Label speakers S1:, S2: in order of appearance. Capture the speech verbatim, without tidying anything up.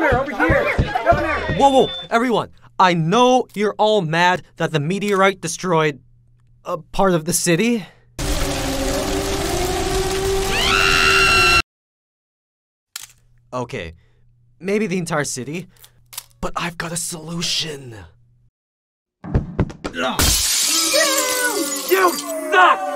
S1: Governor, over here! Governor!
S2: Whoa, whoa, everyone. I know you're all mad that the meteorite destroyed a part of the city. Okay, maybe the entire city, but I've got a solution.
S1: You suck!